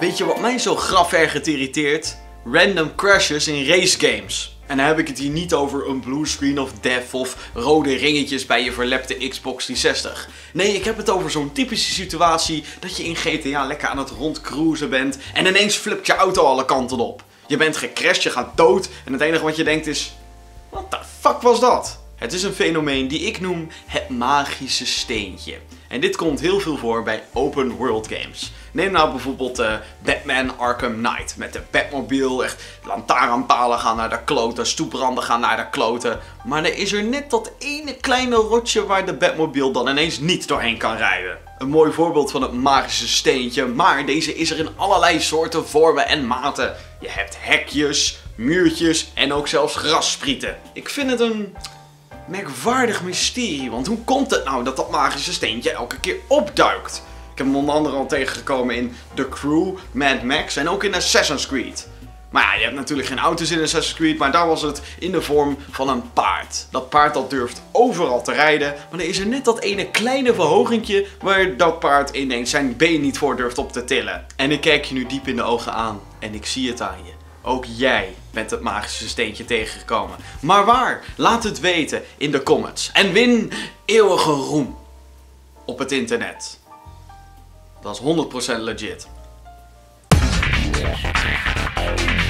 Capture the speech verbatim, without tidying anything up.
Weet je wat mij zo graf erg irriteert? Random crashes in race games. En dan heb ik het hier niet over een bluescreen of death of rode ringetjes bij je verlepte Xbox driehonderdzestig. Nee, ik heb het over zo'n typische situatie dat je in G T A lekker aan het rondcruisen bent en ineens flipt je auto alle kanten op. Je bent gecrashed, je gaat dood en het enige wat je denkt is: what the fuck was dat? Het is een fenomeen die ik noem het magische steentje. En dit komt heel veel voor bij open world games. Neem nou bijvoorbeeld uh, Batman Arkham Knight met de Batmobile. Echt, lantaarnpalen gaan naar de kloten, stoepranden gaan naar de kloten. Maar er is er net dat ene kleine rotje waar de Batmobile dan ineens niet doorheen kan rijden. Een mooi voorbeeld van het magische steentje, maar deze is er in allerlei soorten, vormen en maten. Je hebt hekjes, muurtjes en ook zelfs grassprieten. Ik vind het een merkwaardig mysterie, want hoe komt het nou dat dat magische steentje elke keer opduikt? Ik heb hem onder andere al tegengekomen in The Crew, Mad Max en ook in Assassin's Creed. Maar ja, je hebt natuurlijk geen auto's in Assassin's Creed, maar daar was het in de vorm van een paard. Dat paard dat durft overal te rijden, maar er is er net dat ene kleine verhogingje waar dat paard ineens zijn been niet voor durft op te tillen. En ik kijk je nu diep in de ogen aan en ik zie het aan je. Ook jij bent het magische steentje tegengekomen. Maar waar? Laat het weten in de comments. En win eeuwige roem op het internet. Dat is honderd procent legit.